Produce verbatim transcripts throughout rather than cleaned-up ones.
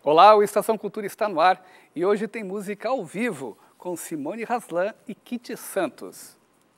Olá, o Estação Cultura está no ar e hoje tem música ao vivo com Simone Haslan e Kitty Santos.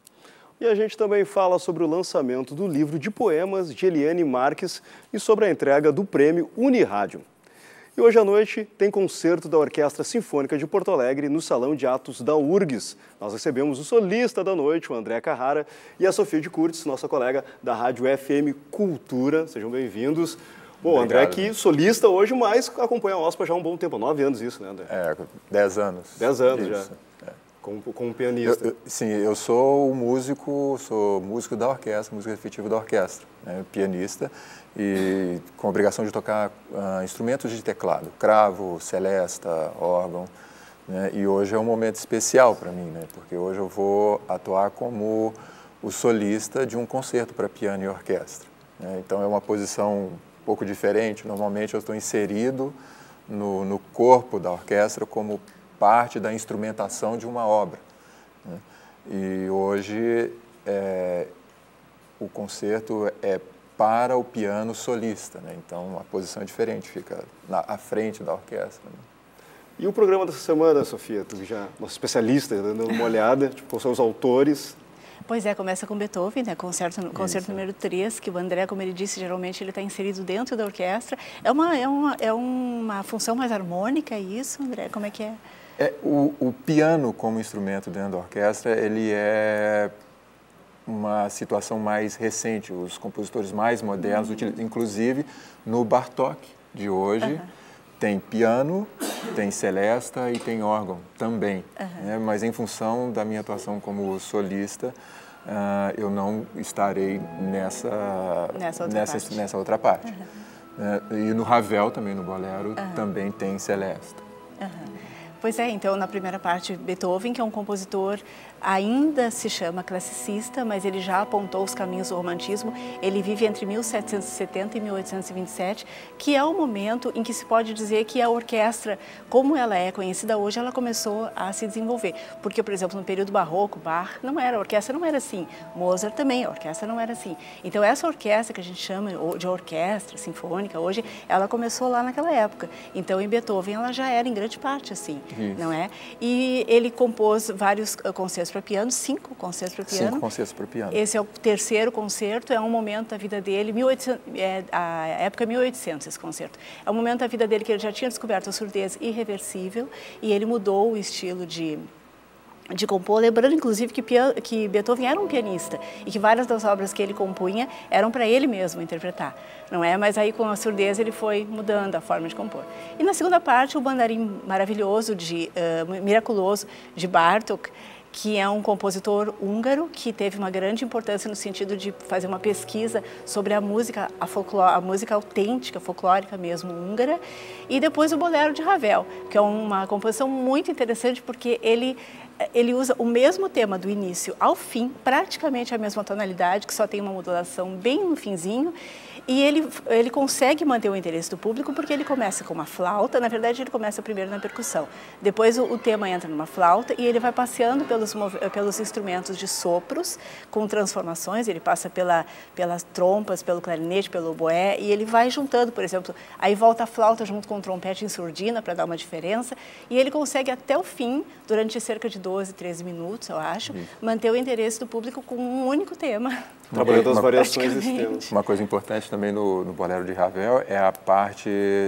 E a gente também fala sobre o lançamento do livro de poemas de Eliane Marques e sobre a entrega do prêmio Unirádio. E hoje à noite tem concerto da Orquestra Sinfônica de Porto Alegre no Salão de Atos da U R G S. Nós recebemos o solista da noite, o André Carrara, e a Sofia de Curtis, nossa colega da Rádio F M Cultura. Sejam bem-vindos. Bom, o André aqui, solista hoje, mas acompanha a OSPA já há um bom tempo, nove anos isso, né, André? É, dez anos. Dez anos isso. já, é. como, como pianista. Eu, eu, sim, eu sou músico, sou músico da orquestra, músico efetivo da orquestra, né, pianista, e com a obrigação de tocar uh, instrumentos de teclado, cravo, celesta, órgão, né, e hoje é um momento especial para mim, né, porque hoje eu vou atuar como o solista de um concerto para piano e orquestra, né, então é uma posição um pouco diferente. Normalmente eu estou inserido no, no corpo da orquestra como parte da instrumentação de uma obra, né? E hoje é, o concerto é para o piano solista, né? Então a posição é diferente, fica na, à frente da orquestra, né? E o programa dessa semana, Sofia, tu já, nossa especialista, dando uma olhada, tipo, quais são os autores? Pois é, começa com Beethoven, né? Concerto, concerto número três, que o André, como ele disse, geralmente ele está inserido dentro da orquestra. É uma, é, uma, é uma função mais harmônica isso, André? Como é que é? É o, o piano como instrumento dentro da orquestra, ele é uma situação mais recente. Os compositores mais modernos uhum. utilizam, inclusive no Bartók de hoje, uhum. tem piano, tem celesta e tem órgão também, uhum. né? Mas em função da minha atuação como solista, uh, eu não estarei nessa, nessa, outra, nessa, parte. nessa outra parte. Uhum. Uh, e no Ravel, também no bolero, uhum. também tem celesta. Uhum. Pois é, então na primeira parte, Beethoven, que é um compositor, ainda se chama classicista, mas ele já apontou os caminhos do romantismo. Ele vive entre mil setecentos e setenta e mil oitocentos e vinte e sete, que é o momento em que se pode dizer que a orquestra, como ela é conhecida hoje, ela começou a se desenvolver. Porque, por exemplo, no período barroco, Bach não era, a orquestra não era assim. Mozart também, a orquestra não era assim. Então essa orquestra que a gente chama de orquestra sinfônica hoje, ela começou lá naquela época. Então em Beethoven ela já era em grande parte assim. Isso. Não é? E ele compôs vários concertos para piano, cinco concertos para piano. Cinco concertos para piano. Esse é o terceiro concerto, é um momento da vida dele, mil e oitocentos, é, a época é mil e oitocentos esse concerto. É um momento da vida dele que ele já tinha descoberto a surdez irreversível e ele mudou o estilo de... de compor, lembrando inclusive que, que Beethoven era um pianista e que várias das obras que ele compunha eram para ele mesmo interpretar, não é? Mas aí com a surdez ele foi mudando a forma de compor. E na segunda parte o bandarim maravilhoso, de, uh, miraculoso de Bartók, que é um compositor húngaro que teve uma grande importância no sentido de fazer uma pesquisa sobre a música, a, folclore, a música autêntica, folclórica mesmo, húngara. E depois o Bolero de Ravel, que é uma composição muito interessante porque ele, ele usa o mesmo tema do início ao fim, praticamente a mesma tonalidade, que só tem uma modulação bem no finzinho. E ele, ele consegue manter o interesse do público porque ele começa com uma flauta, na verdade ele começa primeiro na percussão, depois o, o tema entra numa flauta e ele vai passeando pelos, pelos instrumentos de sopros com transformações, ele passa pela, pelas trompas, pelo clarinete, pelo oboé e ele vai juntando, por exemplo, aí volta a flauta junto com o trompete em surdina para dar uma diferença e ele consegue até o fim, durante cerca de doze, treze minutos, eu acho, Isso. manter o interesse do público com um único tema. Trabalhando as variações desse tema. Uma coisa importante também no, no Bolero de Ravel é a parte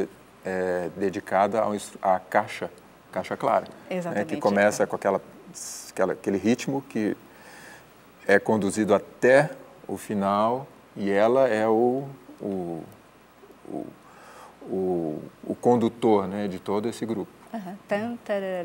é, dedicada ao, à caixa, caixa clara. Exatamente. Né, que começa é. com aquela, aquela, aquele ritmo que é conduzido até o final e ela é o, o, o, o, o condutor, né, de todo esse grupo. Uhum.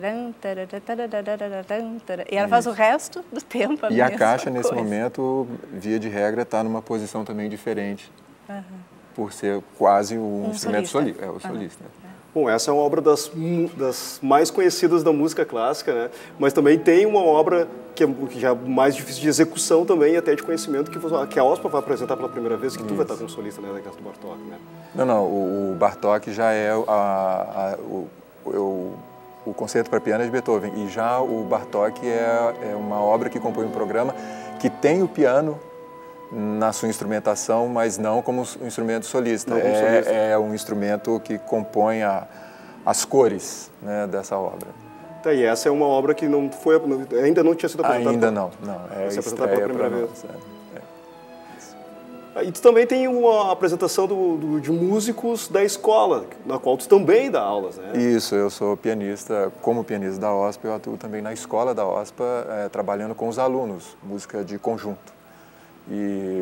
E ela faz o resto do tempo. A e a caixa, nesse coisa. momento, via de regra, está numa posição também diferente, uhum. por ser quase um, um instrumento solista. Soli é, o solista. Uhum. Né? Bom, essa é uma obra das, das mais conhecidas da música clássica, né? Mas também tem uma obra que é que já é mais difícil de execução também e até de conhecimento, que, que a OSPA vai apresentar pela primeira vez, que Isso. tu vai estar como solista, né, da casa do Bartók, né? Não, não, o, o Bartók já é a, a, o, o, o concerto para piano é de Beethoven, e já o Bartók é, é uma obra que compõe um programa que tem o piano na sua instrumentação, mas não como um instrumento solista. Não como é, solista. é um instrumento que compõe a, as cores, né, dessa obra. Tá, e essa é uma obra que não foi, ainda não tinha sido apresentada? Ainda não, não. É se apresentada pela primeira vez. Nós, é. E tu também tem uma apresentação do, do, de músicos da escola, na qual tu também dá aulas, né? Isso, eu sou pianista, como pianista da OSPA, eu atuo também na escola da OSPA, é, trabalhando com os alunos, música de conjunto. E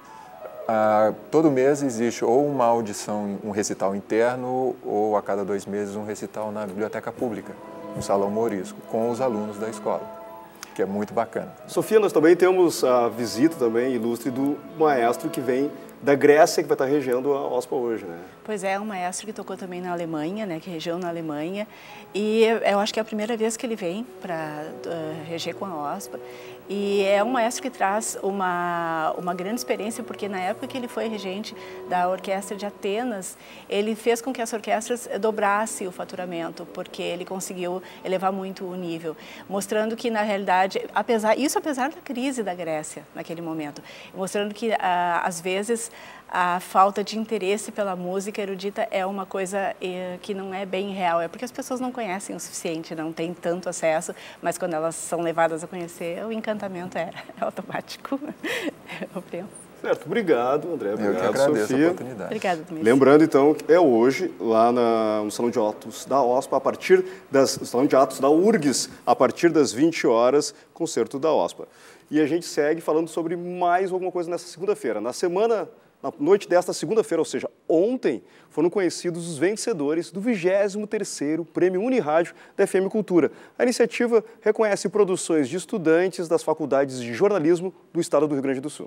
a, todo mês existe ou uma audição, um recital interno, ou a cada dois meses um recital na biblioteca pública, no Salão Morisco, com os alunos da escola, que é muito bacana. Sofia, nós também temos a visita também ilustre do maestro que vem da Grécia, que vai estar regendo a OSPA hoje, né? Pois é, um maestro que tocou também na Alemanha, né, que regeu na Alemanha, e eu acho que é a primeira vez que ele vem para uh, reger com a OSPA. E é um maestro que traz uma, uma grande experiência, porque na época que ele foi regente da Orquestra de Atenas, ele fez com que as orquestras dobrassem o faturamento, porque ele conseguiu elevar muito o nível, mostrando que, na realidade, apesar, isso apesar da crise da Grécia naquele momento, mostrando que, às vezes, a falta de interesse pela música erudita é uma coisa eh, que não é bem real, é porque as pessoas não conhecem o suficiente, não têm tanto acesso, mas quando elas são levadas a conhecer, o encantamento é, é automático, eu penso. Certo, obrigado, André. Obrigado, eu que agradeço Sofia. a oportunidade. Obrigada, Tomás. Lembrando, então, que é hoje, lá na, no Salão de Atos da OSPA, a partir das... Salão de Atos da U R G S, a partir das vinte horas, concerto da OSPA. E a gente segue falando sobre mais alguma coisa nessa segunda-feira. Na semana... Na noite desta segunda-feira, ou seja, ontem, foram conhecidos os vencedores do vigésimo terceiro Prêmio Unirádio da F M Cultura. A iniciativa reconhece produções de estudantes das faculdades de jornalismo do estado do Rio Grande do Sul.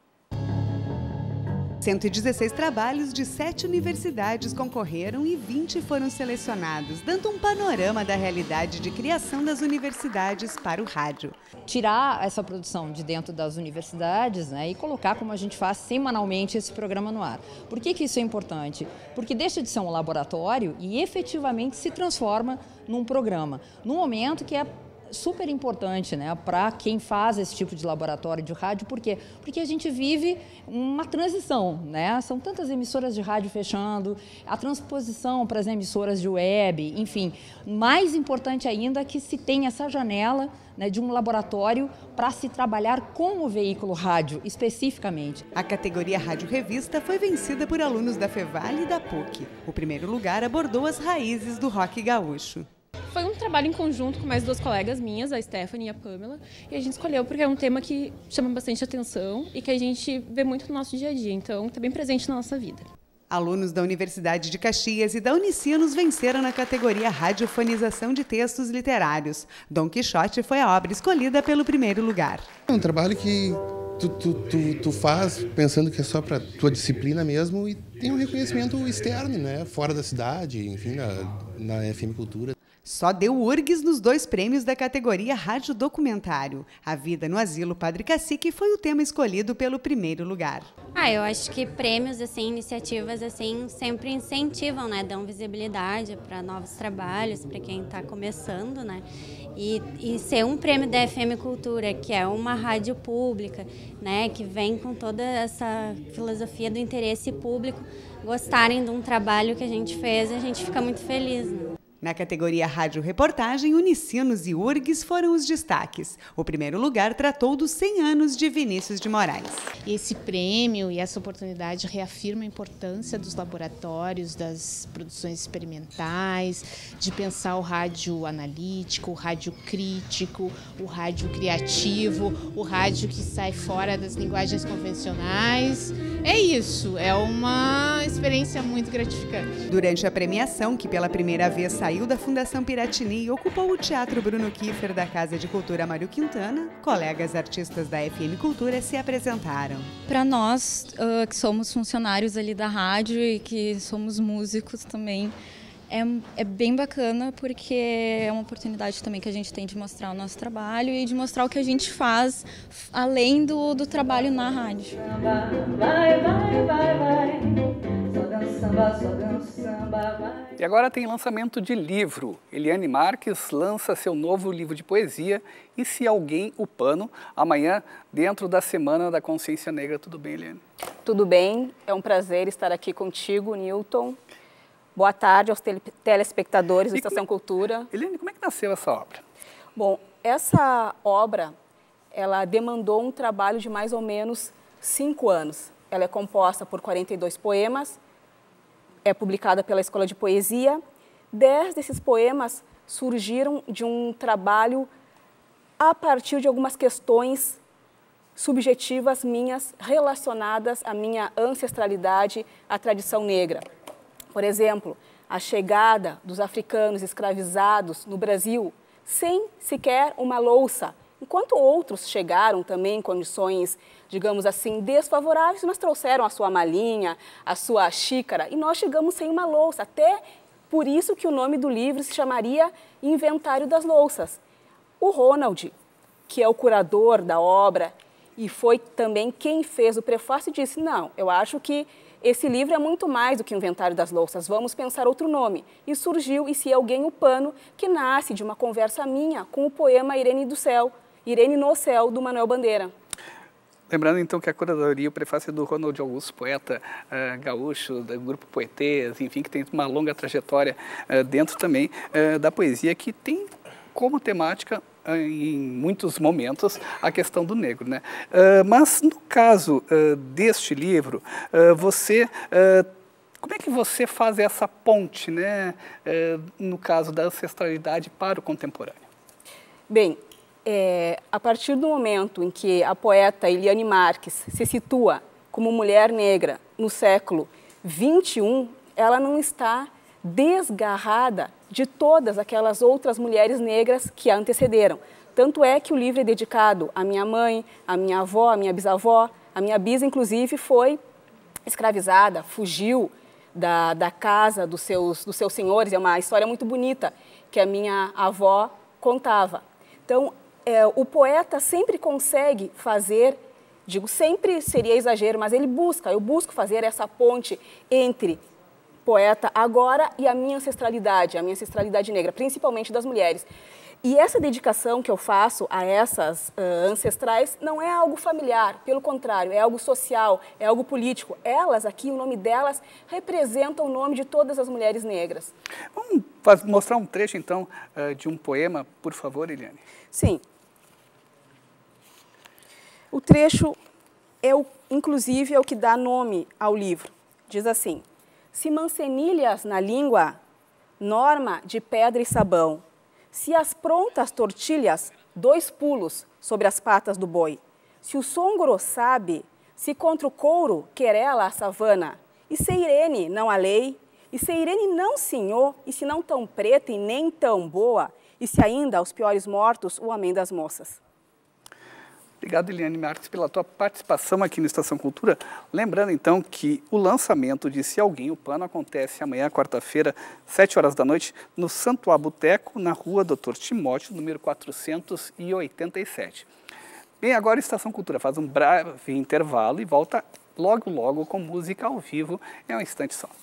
cento e dezesseis trabalhos de sete universidades concorreram e vinte foram selecionados, dando um panorama da realidade de criação das universidades para o rádio. Tirar essa produção de dentro das universidades, né, e colocar, como a gente faz semanalmente, esse programa no ar. Por que que isso é importante? Porque deixa de ser um laboratório e efetivamente se transforma num programa, num momento que é super importante, né, para quem faz esse tipo de laboratório de rádio. Por quê? Porque a gente vive uma transição, né? São tantas emissoras de rádio fechando, a transposição para as emissoras de web, enfim. Mais importante ainda é que se tem essa janela, né, de um laboratório para se trabalhar com o veículo rádio, especificamente. A categoria Rádio Revista foi vencida por alunos da Fevale e da P U C. O primeiro lugar abordou as raízes do rock gaúcho. Foi um trabalho em conjunto com mais duas colegas minhas, a Stephanie e a Pamela, e a gente escolheu porque é um tema que chama bastante atenção e que a gente vê muito no nosso dia a dia, então está bem presente na nossa vida. Alunos da Universidade de Caxias e da Unicinos venceram na categoria Radiofonização de Textos Literários. Dom Quixote foi a obra escolhida pelo primeiro lugar. É um trabalho que tu, tu, tu, tu faz pensando que é só para tua disciplina mesmo e tem um reconhecimento externo, né? Fora da cidade, enfim, na, na F M Cultura. Só deu U R G S nos dois prêmios da categoria Rádio Documentário. A Vida no Asilo Padre Cacique foi o tema escolhido pelo primeiro lugar. Ah, eu acho que prêmios, assim, iniciativas assim, sempre incentivam, né? Dão visibilidade para novos trabalhos, para quem está começando, né? E, e ser um prêmio da F M Cultura, que é uma rádio pública, né? Que vem com toda essa filosofia do interesse público, gostarem de um trabalho que a gente fez, a gente fica muito feliz, né? Na categoria Rádio Reportagem, Unicinos e U R G S foram os destaques. O primeiro lugar tratou dos cem anos de Vinícius de Moraes. Esse prêmio e essa oportunidade reafirma a importância dos laboratórios, das produções experimentais, de pensar o rádio analítico, o rádio crítico, o rádio criativo, o rádio que sai fora das linguagens convencionais. É isso, é uma experiência muito gratificante. Durante a premiação, que pela primeira vez saiu Saiu da Fundação Piratini e ocupou o Teatro Bruno Kiefer da Casa de Cultura Mário Quintana, colegas artistas da F M Cultura se apresentaram. Para nós, uh, que somos funcionários ali da rádio e que somos músicos também, é, é bem bacana porque é uma oportunidade também que a gente tem de mostrar o nosso trabalho e de mostrar o que a gente faz além do, do trabalho na rádio. Vai, vai, vai, vai. Só dança samba, só dança samba, vai. E agora tem lançamento de livro. Eliane Marques lança seu novo livro de poesia, E Se Alguém o Pano, amanhã, dentro da Semana da Consciência Negra. Tudo bem, Eliane? Tudo bem, é um prazer estar aqui contigo, Newton. Boa tarde aos tele telespectadores da Estação Cultura. Eliane, como é que nasceu essa obra? Bom, essa obra, ela demandou um trabalho de mais ou menos cinco anos. Ela é composta por quarenta e dois poemas, é publicada pela Escola de Poesia. Dez desses poemas surgiram de um trabalho a partir de algumas questões subjetivas minhas relacionadas à minha ancestralidade, à tradição negra. Por exemplo, a chegada dos africanos escravizados no Brasil sem sequer uma louça, enquanto outros chegaram também em condições, digamos assim, desfavoráveis, mas trouxeram a sua malinha, a sua xícara, e nós chegamos sem uma louça. Até por isso que o nome do livro se chamaria Inventário das Louças. O Ronald, que é o curador da obra e foi também quem fez o prefácio, disse, não, eu acho que esse livro é muito mais do que o Inventário das Louças, vamos pensar outro nome. E surgiu E Se Alguém o Pano, que nasce de uma conversa minha com o poema Irene do Céu, Irene no Céu, do Manuel Bandeira. Lembrando então que a curadoria, o prefácio é do Ronald Augusto, poeta uh, gaúcho, do grupo Poetês, enfim, que tem uma longa trajetória uh, dentro também uh, da poesia, que tem como temática em muitos momentos a questão do negro, né? Uh, mas no caso uh, deste livro, uh, você, uh, como é que você faz essa ponte, né? Uh, no caso da ancestralidade para o contemporâneo? Bem, é, a partir do momento em que a poeta Eliane Marques se situa como mulher negra no século vinte e um, ela não está desgarrada de todas aquelas outras mulheres negras que a antecederam. Tanto é que o livro é dedicado à minha mãe, à minha avó, à minha bisavó. A minha bisa, inclusive, foi escravizada, fugiu da, da casa dos seus, dos seus senhores. É uma história muito bonita que a minha avó contava. Então, é, o poeta sempre consegue fazer, digo sempre seria exagero, mas ele busca, eu busco fazer essa ponte entre poeta agora e a minha ancestralidade, a minha ancestralidade negra, principalmente das mulheres. E essa dedicação que eu faço a essas uh, ancestrais não é algo familiar, pelo contrário, é algo social, é algo político. Elas aqui, o nome delas, representam o nome de todas as mulheres negras. Vamos mostrar um trecho, então, uh, de um poema, por favor, Eliane. Sim. O trecho, é o, inclusive, é o que dá nome ao livro. Diz assim: se mancenilhas na língua, norma de pedra e sabão. Se as prontas tortilhas, dois pulos sobre as patas do boi. Se o songro sabe, se contra o couro querela a savana. E se Irene não a lei, e se Irene não senhor, e se não tão preta e nem tão boa, e se ainda aos piores mortos o amém das moças. Obrigado, Eliane Marques, pela tua participação aqui no Estação Cultura. Lembrando, então, que o lançamento de Se Alguém o Pano acontece amanhã, quarta-feira, sete horas da noite, no Santuá Boteco, na rua doutor Timóteo, número quatrocentos e oitenta e sete. Bem, agora a Estação Cultura faz um breve intervalo e volta logo, logo com música ao vivo. É um instante só.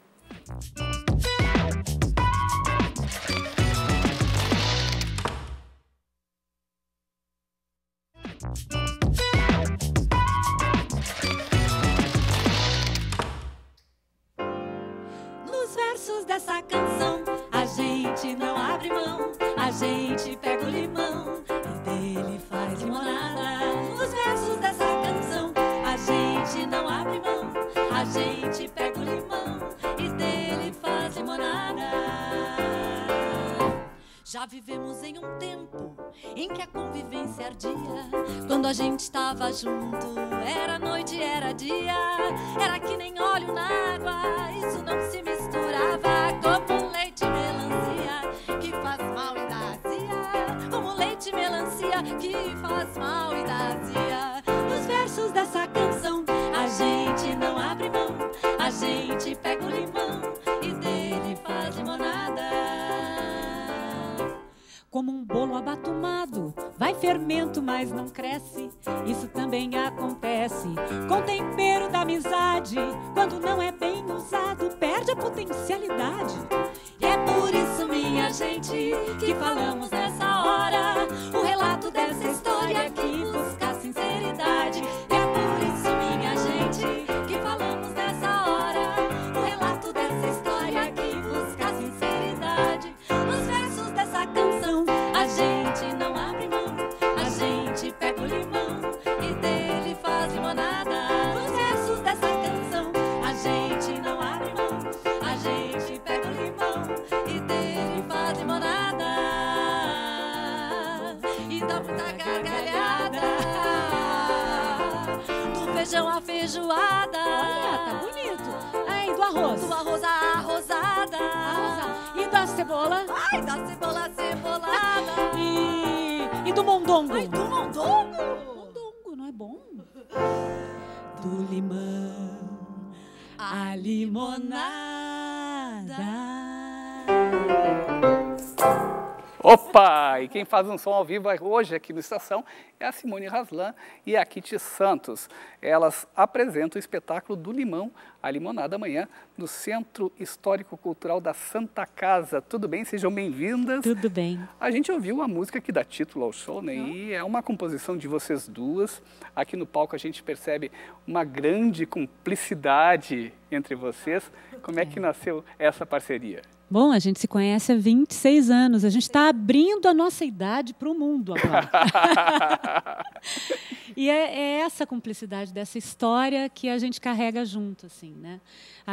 Nos versos dessa canção, a gente não abre mão, a gente pega o limão e dele faz limonada. Nos versos dessa canção, a gente não abre mão, a gente pega o limão e dele faz limonada. Já vivemos em um tempo em que a convivência ardia. Quando a gente estava junto, era noite, era dia. Era que nem óleo na água, isso não se misturava. Como leite e melancia, que faz mal e dá azia. Como leite e melancia, que faz mal e dá azia. Nos versos dessa canção, a gente não abre mão, a gente pega o limão e dele faz limonada. Como um bolo abatumado, vai fermento, mas não cresce. Isso também acontece com o tempero da amizade. Quando não é bem usado, perde a potencialidade. E é por isso, minha gente, que falamos nessa hora o relato dessa história que busca sinceridade. E é por isso, minha gente, que falamos nessa hora o relato dessa história que muita, muita gargalhada. Do feijão à feijoada. Olha, tá bonito. Ai, do arroz. Do arroz à arrosada. E da cebola? Ai, da cebola cebolada. E, e do mondongo? Ai, do mondongo. Mondongo, não é bom? Do limão à limonada. Opa! E quem faz um som ao vivo hoje aqui no Estação é a Simone Raslan e a Kitty Santos. Elas apresentam o espetáculo do Limão à Limonada amanhã no Centro Histórico Cultural da Santa Casa. Tudo bem? Sejam bem-vindas. Tudo bem. A gente ouviu a música que dá título ao show, né? E é uma composição de vocês duas. Aqui no palco a gente percebe uma grande cumplicidade entre vocês. Como é que nasceu essa parceria? Bom, a gente se conhece há vinte e seis anos. A gente está abrindo a nossa idade para o mundo agora. E é, é essa cumplicidade dessa história que a gente carrega junto, assim, né?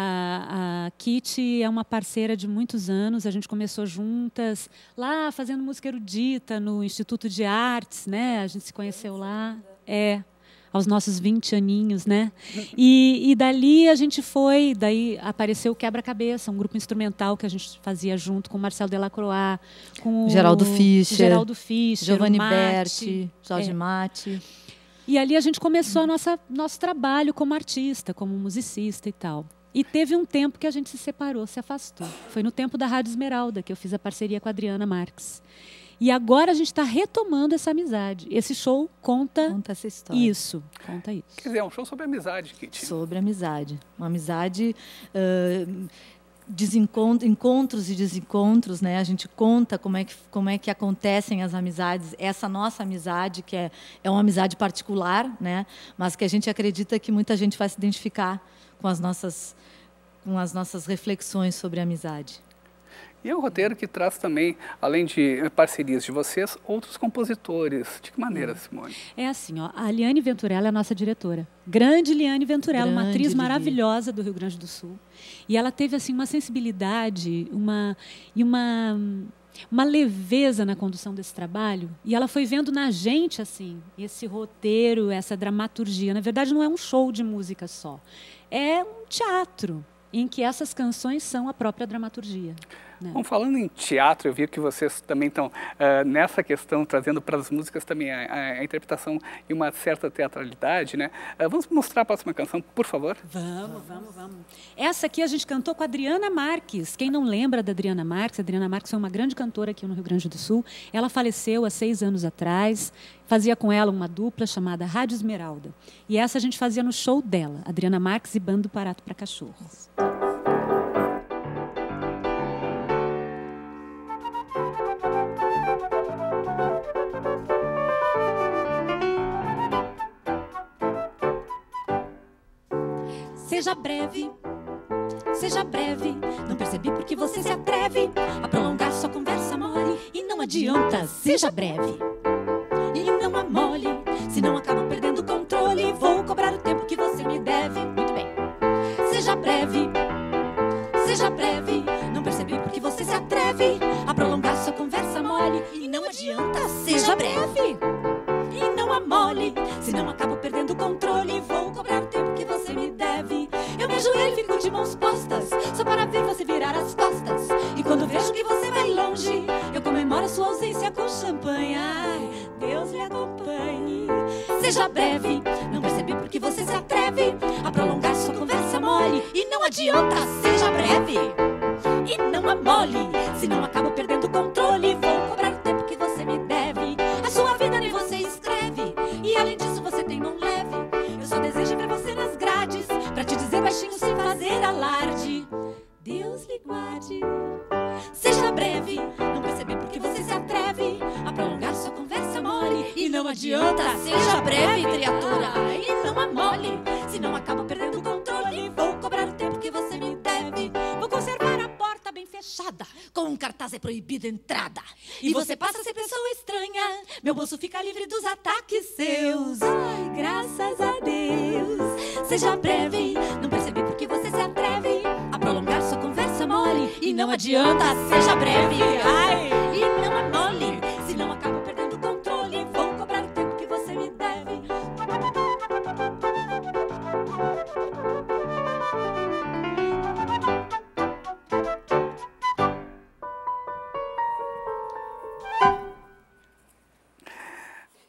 A, a Kitty é uma parceira de muitos anos. A gente começou juntas lá fazendo música erudita no Instituto de Artes, né? A gente se conheceu lá. É. Aos nossos vinte aninhos, né? E, e dali a gente foi, daí apareceu o Quebra-Cabeça, um grupo instrumental que a gente fazia junto com o Marcelo Delacroix, com Geraldo Fischer, Geraldo Fischer, Giovanni Mate, Berti, Jorge é. Mate. E ali a gente começou a nossa, nosso trabalho como artista, como musicista e tal. E teve um tempo que a gente se separou, se afastou. Foi no tempo da Rádio Esmeralda que eu fiz a parceria com a Adriana Marques. E agora a gente está retomando essa amizade. Esse show conta, conta essa história. Isso, conta isso. Quer dizer, é um show sobre amizade, Kitty. Sobre amizade. Uma amizade, uh, desencontro, encontros e desencontros, né? A gente conta como é, que, como é que acontecem as amizades. Essa nossa amizade, que é, é uma amizade particular, né? Mas que a gente acredita que muita gente vai se identificar com as nossas, com as nossas reflexões sobre a amizade. E é um roteiro que traz também, além de parcerias de vocês, outros compositores. De que maneira, Simone? É assim, ó, a Liane Venturella é a nossa diretora. Grande Liane Venturella, Grande uma atriz Lili. maravilhosa do Rio Grande do Sul. E ela teve assim uma sensibilidade uma, e uma, uma leveza na condução desse trabalho. E ela foi vendo na gente assim esse roteiro, essa dramaturgia. Na verdade, não é um show de música só. É um teatro em que essas canções são a própria dramaturgia. Né? Bom, falando em teatro, eu vi que vocês também estão uh, nessa questão, trazendo para as músicas também a, a, a interpretação e uma certa teatralidade, né? Uh, vamos mostrar a próxima canção, por favor? Vamos, vamos, vamos. Essa aqui a gente cantou com a Adriana Marques. Quem não lembra da Adriana Marques? A Adriana Marques foi uma grande cantora aqui no Rio Grande do Sul. Ela faleceu há seis anos atrás. Fazia com ela uma dupla chamada Rádio Esmeralda. E essa a gente fazia no show dela, Adriana Marques e Bando Barato para Cachorros. Seja breve, seja breve. Não percebi porque você se atreve a prolongar sua conversa mole. E não adianta, seja breve. E não amole, senão acabo perdendo o controle. Vou cobrar o tempo que você me deve. Muito bem. Seja breve, seja breve. Não percebi porque você se atreve a prolongar sua conversa mole. E não adianta, seja breve. E não amole, senão acabo perdendo o controle. Vou cobrar o tempo que você me deve. Eu me ajoelho e fico de mãos postas, só para ver você virar as costas. E quando vejo que você vai longe, eu comemoro sua ausência com champanhe. Ai, Deus lhe acompanhe. Seja breve, não percebi porque você se atreve a prolongar sua conversa mole. E não adianta, seja breve. E não amole, senão acabo perdendo o controle. Vou cobrar o tempo que você me deve. A sua vida nem você escreve, e além disso você tem mão leve. Eu só desejo ver você nas grades, pra te dizer baixinho sem fazer alarde. Deus lhe guarde. Seja breve, não percebi porque você se atreve a prolongar sua conversa mole. E não adianta, seja breve, criatura. E não amole, senão acabo perdendo o controle. Vou cobrar o tempo que você me deve. Vou conservar a porta bem fechada, com um cartaz é proibida entrada. E você passa a ser pessoa estranha, meu bolso fica livre dos ataques seus. Ai, graças a Deus. Seja breve, não percebi porque você se atreve a prolongar sua conversa mole. E não adianta, seja breve. Ai, e não amole, senão acabo perdendo o controle.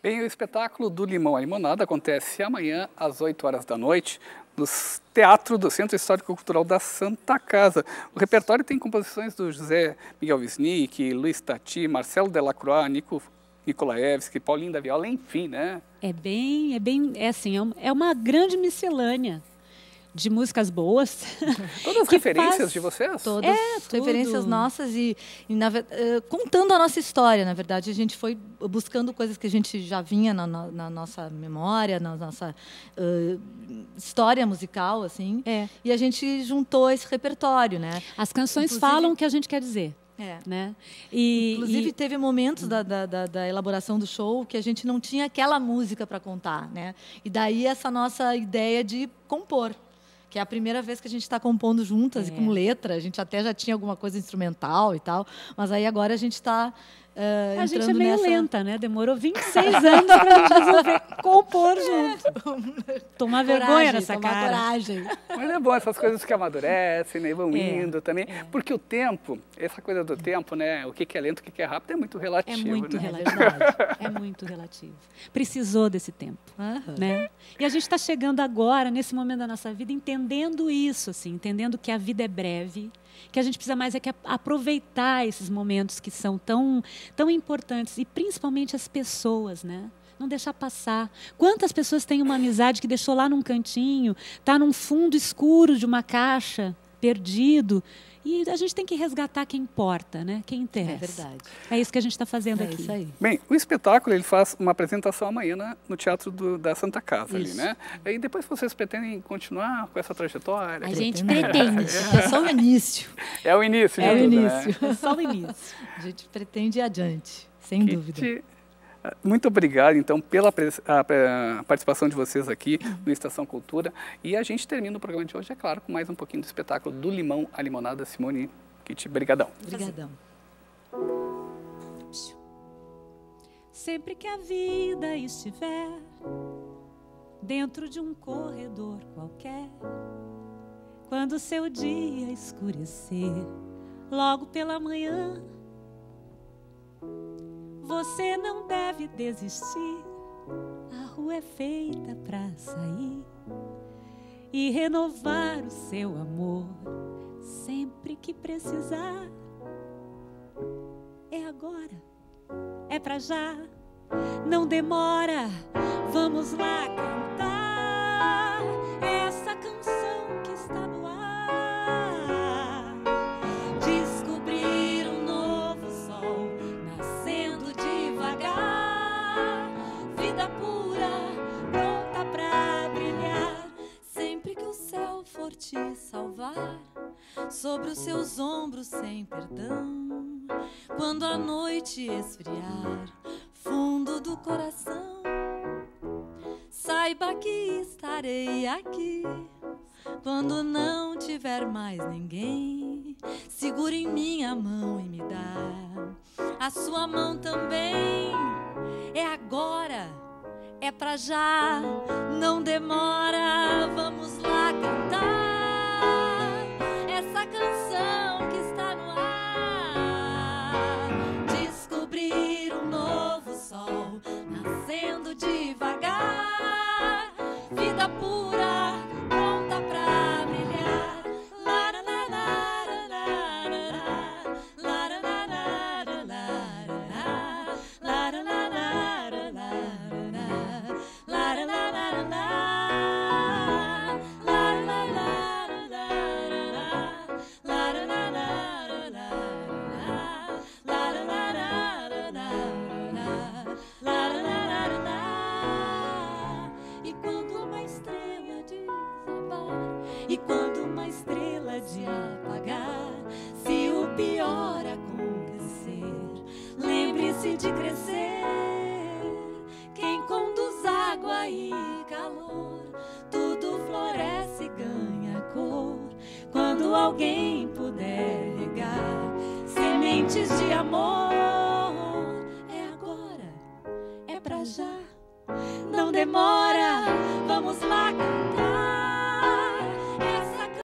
Bem, o espetáculo do Limão à Limonada acontece amanhã às oito horas da noite no Teatro do Centro Histórico Cultural da Santa Casa. O repertório tem composições do José Miguel Wisnik, Luiz Tati, Marcelo Delacroix, Nico Nikolaevski, Paulinho da Viola, enfim, né? É bem, é bem, é assim, é uma grande miscelânea de músicas boas. Todas as referências faz... de vocês? Todas é, as referências nossas e, e na, uh, contando a nossa história, na verdade. A gente foi buscando coisas que a gente já vinha na, na, na nossa memória, na nossa uh, história musical, assim. É. E a gente juntou esse repertório, né? As canções Inclusive, falam o que a gente quer dizer. É. Né? E, Inclusive, e... teve momentos da, da, da, da elaboração do show que a gente não tinha aquela música para contar, né? E daí essa nossa ideia de compor, que é a primeira vez que a gente está compondo juntas é. e com letra. A gente até já tinha alguma coisa instrumental e tal, mas aí agora a gente está uh, A gente é meio nessa... lenta, né? Demorou vinte e seis anos para a gente resolver compor junto. É. Tomar coragem, vergonha nessa tomar cara. coragem. Mas é bom essas coisas que amadurecem, né? Vão é. indo também. É. Porque o tempo, essa coisa do tempo, né? O que é lento, o que é rápido, é muito relativo. É muito né? relativo. É muito relativo. Precisou desse tempo. Uhum. Né? E a gente está chegando agora, nesse momento da nossa vida, entendendo isso, assim, entendendo que a vida é breve, que a gente precisa mais é que aproveitar esses momentos que são tão, tão importantes, e principalmente as pessoas, né? Não deixar passar. Quantas pessoas têm uma amizade que deixou lá num cantinho, está num fundo escuro de uma caixa, perdido, e a gente tem que resgatar quem importa, né? Quem interessa. É verdade. É isso que a gente está fazendo é aqui. Isso aí. Bem, o espetáculo ele faz uma apresentação amanhã na, no Teatro do, da Santa Casa, isso. ali, né? E depois vocês pretendem continuar com essa trajetória? A gente pretende. É só o início. É o início. É o início. Né? É só o início. A gente pretende ir adiante, sem que dúvida. Te... Muito obrigado, então, pela a, a participação de vocês aqui no Estação Cultura. E a gente termina o programa de hoje, é claro, com mais um pouquinho do espetáculo do Limão à Limonada. Simone Kitt, brigadão. Obrigadão. Sempre que a vida estiver dentro de um corredor qualquer, quando seu dia escurecer, logo pela manhã, você não deve desistir, a rua é feita pra sair e renovar o seu amor sempre que precisar. É agora, é pra já, não demora, vamos lá cantar essa canção que está no ar. Descobrir um novo sol nascendo devagar, vida pura, pronta pra brilhar. Sempre que o céu for te salvar, sobre os seus ombros sem perdão, quando a noite esfriar fundo do coração, saiba que estarei aqui. Quando não tiver mais ninguém, segure em minha mão e me dá a sua mão também. É agora, é pra já, não demora, vamos lá cantar essa canção que está no ar. Descobrir um novo sol nascendo devagar, vida pura, pronta pra brilhar. La, la, la, la, la, la, la, la, la, la, la, la, e quando uma estrela de apagar, se o pior acontecer, lembre-se de crescer. Quem conduz água e calor, tudo floresce e ganha cor. Quando alguém puder regar sementes de amor, é agora, é pra já, não demora, vamos lá cantar